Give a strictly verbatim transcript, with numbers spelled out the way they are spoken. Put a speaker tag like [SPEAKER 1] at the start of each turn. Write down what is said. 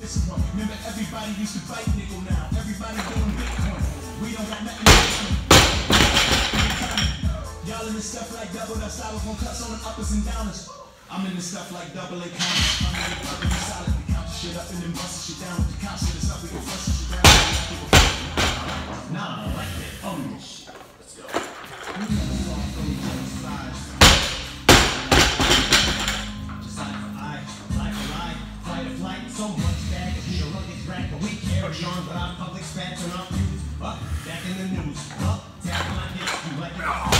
[SPEAKER 1] This one, remember everybody used to fight nickel now. Everybody doing Bitcoin. We don't got nothing to do. Y'all in this stuff like double, that styrofoam cuts on the uppers and downers. I'm in this stuff like double A counters. I'm in the fucking solid. We count the shit up and then bust shit down. With the count shit, it's up, we go flush shit down. Nah, I like that. Oh, shit. Let's go. We got a song from each other's sides. Decide for eye, lie for lie, flight or flight. So much bag to be a rugged drag, but we carry on. But our public spats on our views. Up, back in the news. Up, tap my hips, you like it.